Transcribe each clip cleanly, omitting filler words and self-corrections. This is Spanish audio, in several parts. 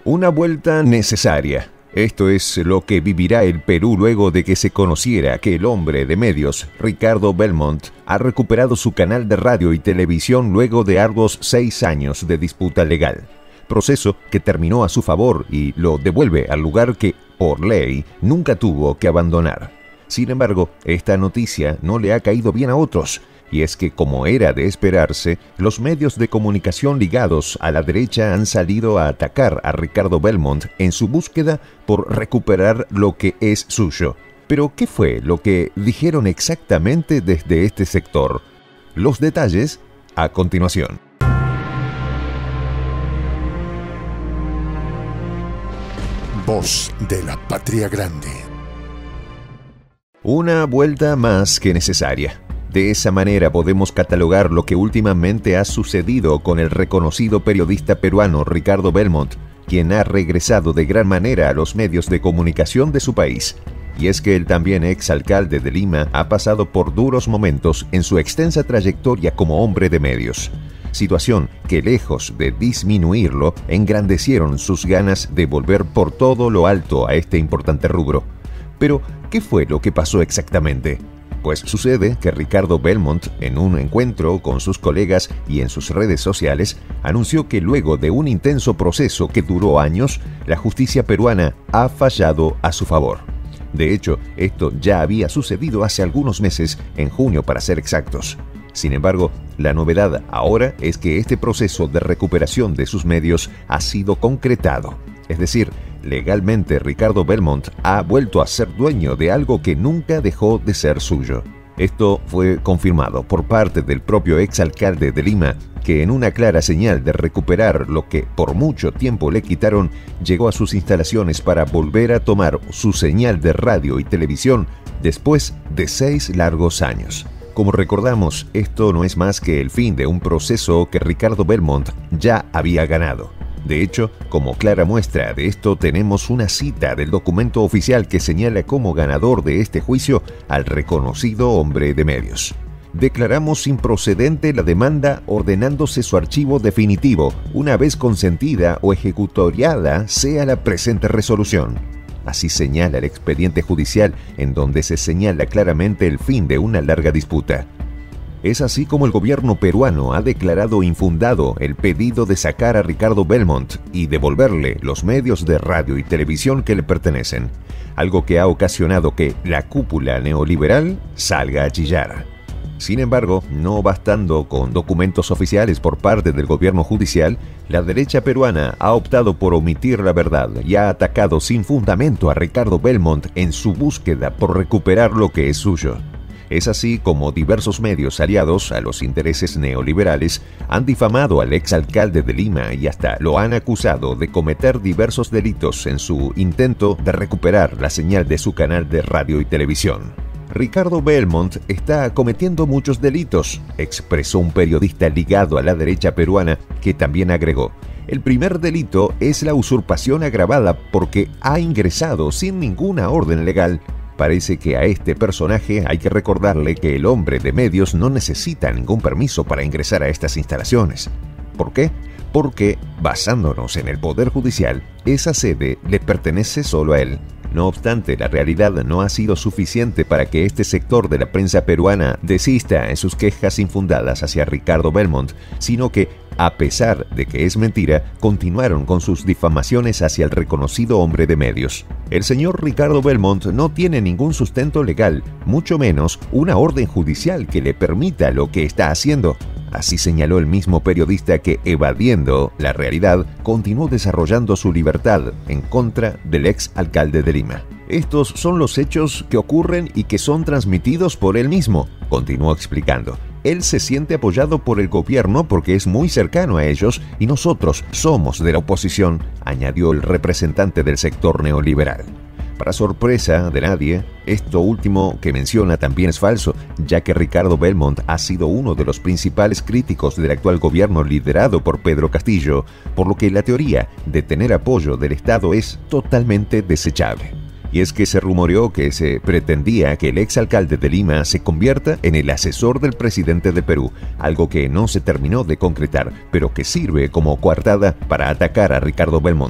Una vuelta necesaria. Esto es lo que vivirá el Perú luego de que se conociera que el hombre de medios, Ricardo Belmont, ha recuperado su canal de radio y televisión luego de arduos 6 años de disputa legal. Proceso que terminó a su favor y lo devuelve al lugar que, por ley, nunca tuvo que abandonar. Sin embargo, esta noticia no le ha caído bien a otros. Y es que, como era de esperarse, los medios de comunicación ligados a la derecha han salido a atacar a Ricardo Belmont en su búsqueda por recuperar lo que es suyo. Pero, ¿qué fue lo que dijeron exactamente desde este sector? Los detalles a continuación. Voz de la Patria Grande. Una vuelta más que necesaria. De esa manera podemos catalogar lo que últimamente ha sucedido con el reconocido periodista peruano Ricardo Belmont, quien ha regresado de gran manera a los medios de comunicación de su país. Y es que el también exalcalde de Lima ha pasado por duros momentos en su extensa trayectoria como hombre de medios. Situación que, lejos de disminuirlo, engrandecieron sus ganas de volver por todo lo alto a este importante rubro. Pero, ¿qué fue lo que pasó exactamente? Pues sucede que Ricardo Belmont, en un encuentro con sus colegas y en sus redes sociales, anunció que luego de un intenso proceso que duró años, la justicia peruana ha fallado a su favor. De hecho, esto ya había sucedido hace algunos meses, en junio para ser exactos. Sin embargo, la novedad ahora es que este proceso de recuperación de sus medios ha sido concretado. Es decir, legalmente Ricardo Belmont ha vuelto a ser dueño de algo que nunca dejó de ser suyo. Esto fue confirmado por parte del propio exalcalde de Lima, que en una clara señal de recuperar lo que por mucho tiempo le quitaron, llegó a sus instalaciones para volver a tomar su señal de radio y televisión después de 6 largos años. Como recordamos, esto no es más que el fin de un proceso que Ricardo Belmont ya había ganado. De hecho, como clara muestra de esto tenemos una cita del documento oficial que señala como ganador de este juicio al reconocido hombre de medios. Declaramos improcedente la demanda ordenándose su archivo definitivo, una vez consentida o ejecutoriada sea la presente resolución. Así señala el expediente judicial, en donde se señala claramente el fin de una larga disputa. Es así como el gobierno peruano ha declarado infundado el pedido de sacar a Ricardo Belmont y devolverle los medios de radio y televisión que le pertenecen, algo que ha ocasionado que la cúpula neoliberal salga a chillar. Sin embargo, no bastando con documentos oficiales por parte del gobierno judicial, la derecha peruana ha optado por omitir la verdad y ha atacado sin fundamento a Ricardo Belmont en su búsqueda por recuperar lo que es suyo. Es así como diversos medios aliados a los intereses neoliberales han difamado al exalcalde de Lima y hasta lo han acusado de cometer diversos delitos en su intento de recuperar la señal de su canal de radio y televisión. Ricardo Belmont está cometiendo muchos delitos, expresó un periodista ligado a la derecha peruana, que también agregó: el primer delito es la usurpación agravada porque ha ingresado sin ninguna orden legal. Parece que a este personaje hay que recordarle que el hombre de medios no necesita ningún permiso para ingresar a estas instalaciones. ¿Por qué? Porque, basándonos en el Poder Judicial, esa sede le pertenece solo a él. No obstante, la realidad no ha sido suficiente para que este sector de la prensa peruana desista en sus quejas infundadas hacia Ricardo Belmont, sino que, a pesar de que es mentira, continuaron con sus difamaciones hacia el reconocido hombre de medios. El señor Ricardo Belmont no tiene ningún sustento legal, mucho menos una orden judicial que le permita lo que está haciendo. Así señaló el mismo periodista que, evadiendo la realidad, continuó desarrollando su libertad en contra del ex alcalde de Lima. Estos son los hechos que ocurren y que son transmitidos por él mismo, continuó explicando. Él se siente apoyado por el gobierno porque es muy cercano a ellos y nosotros somos de la oposición, añadió el representante del sector neoliberal. Para sorpresa de nadie, esto último que menciona también es falso, ya que Ricardo Belmont ha sido uno de los principales críticos del actual gobierno liderado por Pedro Castillo, por lo que la teoría de tener apoyo del Estado es totalmente desechable. Y es que se rumoreó que se pretendía que el exalcalde de Lima se convierta en el asesor del presidente de Perú, algo que no se terminó de concretar, pero que sirve como coartada para atacar a Ricardo Belmont.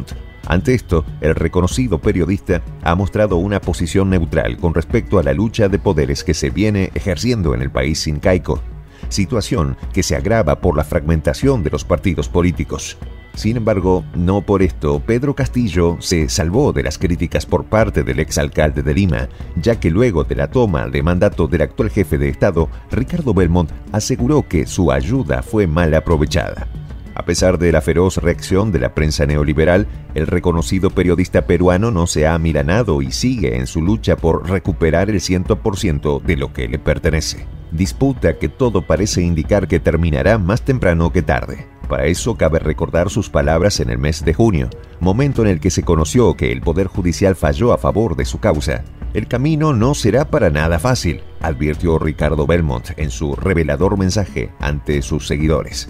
Ante esto, el reconocido periodista ha mostrado una posición neutral con respecto a la lucha de poderes que se viene ejerciendo en el país incaico, situación que se agrava por la fragmentación de los partidos políticos. Sin embargo, no por esto Pedro Castillo se salvó de las críticas por parte del exalcalde de Lima, ya que luego de la toma de mandato del actual jefe de Estado, Ricardo Belmont aseguró que su ayuda fue mal aprovechada. A pesar de la feroz reacción de la prensa neoliberal, el reconocido periodista peruano no se ha amilanado y sigue en su lucha por recuperar el 100% de lo que le pertenece. Disputa que todo parece indicar que terminará más temprano que tarde. Para eso cabe recordar sus palabras en el mes de junio, momento en el que se conoció que el Poder Judicial falló a favor de su causa. El camino no será para nada fácil, advirtió Ricardo Belmont en su revelador mensaje ante sus seguidores.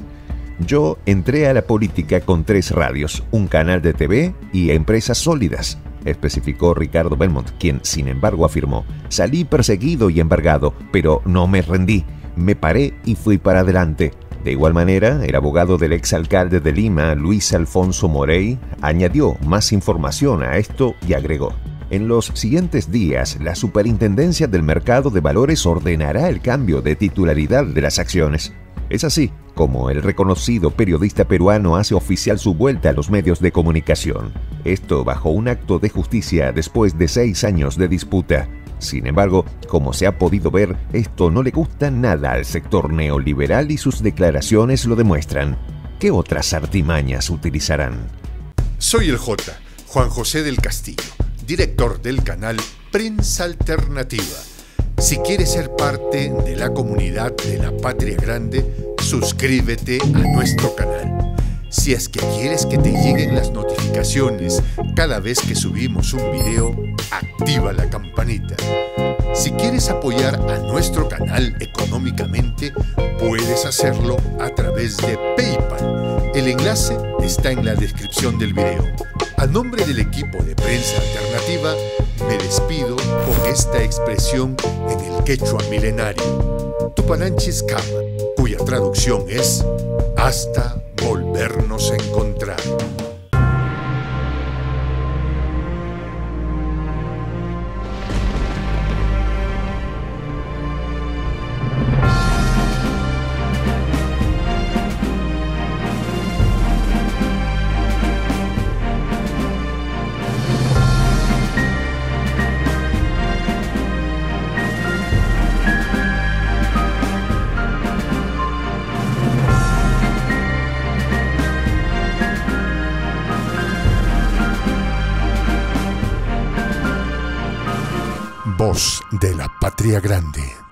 Yo entré a la política con 3 radios, un canal de TV y empresas sólidas, especificó Ricardo Belmont, quien, sin embargo, afirmó: salí perseguido y embargado, pero no me rendí, me paré y fui para adelante. De igual manera, el abogado del exalcalde de Lima, Luis Alfonso Morey, añadió más información a esto y agregó: en los siguientes días, la Superintendencia del Mercado de Valores ordenará el cambio de titularidad de las acciones. Es así como el reconocido periodista peruano hace oficial su vuelta a los medios de comunicación. Esto bajo un acto de justicia después de 6 años de disputa. Sin embargo, como se ha podido ver, esto no le gusta nada al sector neoliberal y sus declaraciones lo demuestran. ¿Qué otras artimañas utilizarán? Soy el J, Juan José del Castillo, director del canal Prensa Alternativa. Si quieres ser parte de la comunidad de la Patria Grande, suscríbete a nuestro canal. Si es que quieres que te lleguen las notificaciones cada vez que subimos un video, activa la campanita. Si quieres apoyar a nuestro canal económicamente, puedes hacerlo a través de PayPal. El enlace está en la descripción del video. A nombre del equipo de Prensa Alternativa, me despido con esta expresión en el quechua milenario, Tupananchis Kama, cuya traducción es hasta volvernos a encontrar. Voz de la Patria Grande.